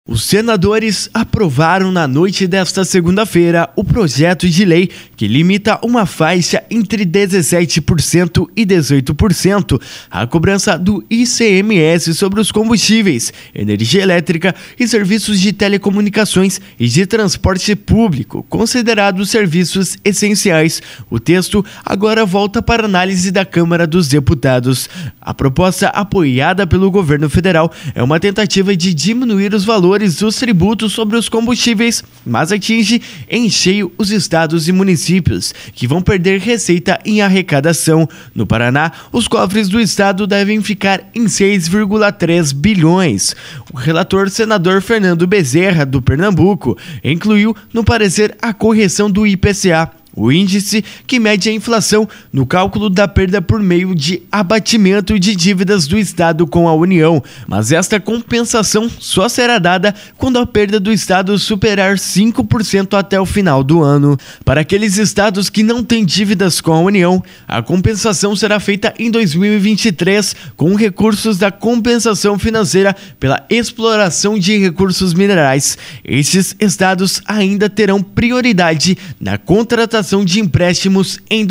Os senadores aprovaram na noite desta segunda-feira o projeto de lei que limita uma faixa entre 17% e 18% a cobrança do ICMS sobre os combustíveis, energia elétrica e serviços de telecomunicações e de transporte público, considerados serviços essenciais. O texto agora volta para análise da Câmara dos Deputados. A proposta, apoiada pelo governo federal, é uma tentativa de diminuir os valores dos tributos sobre os combustíveis, mas atinge em cheio os estados e municípios, que vão perder receita em arrecadação. No Paraná, os cofres do estado devem ficar em 6,3 bilhões. O relator senador Fernando Bezerra, do Pernambuco, incluiu no parecer a correção do IPCA, o índice que mede a inflação, no cálculo da perda por meio de abatimento de dívidas do Estado com a União. Mas esta compensação só será dada quando a perda do Estado superar 5% até o final do ano. Para aqueles estados que não têm dívidas com a União, a compensação será feita em 2023 com recursos da compensação financeira pela exploração de recursos minerais. Estes estados ainda terão prioridade na contratação de empréstimos em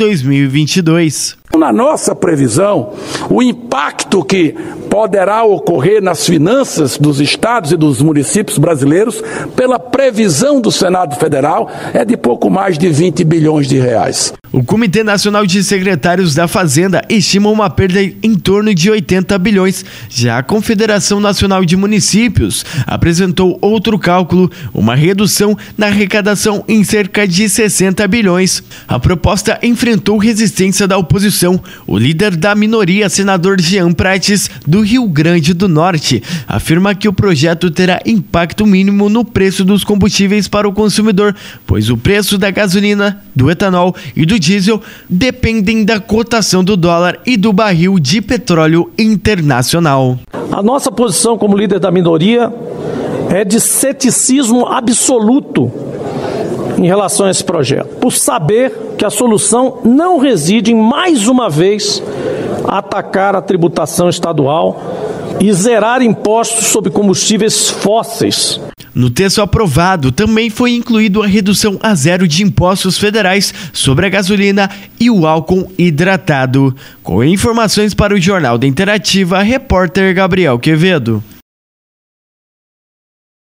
2022. Na nossa previsão, o impacto que poderá ocorrer nas finanças dos estados e dos municípios brasileiros, pela previsão do Senado Federal, é de pouco mais de 20 bilhões de reais. O Comitê Nacional de Secretários da Fazenda estima uma perda em torno de 80 bilhões. Já a Confederação Nacional de Municípios apresentou outro cálculo, uma redução na arrecadação em cerca de 60 bilhões. A proposta enfrentou resistência da oposição. O líder da minoria, senador Jean Prates, do Rio Grande do Norte, afirma que o projeto terá impacto mínimo no preço dos combustíveis para o consumidor, pois o preço da gasolina, do etanol e do diesel dependem da cotação do dólar e do barril de petróleo internacional. A nossa posição como líder da minoria é de ceticismo absoluto em relação a esse projeto, por saber que a solução não reside em, mais uma vez, atacar a tributação estadual e zerar impostos sobre combustíveis fósseis. No texto aprovado, também foi incluído a redução a zero de impostos federais sobre a gasolina e o álcool hidratado. Com informações para o Jornal da Interativa, repórter Gabriel Quevedo.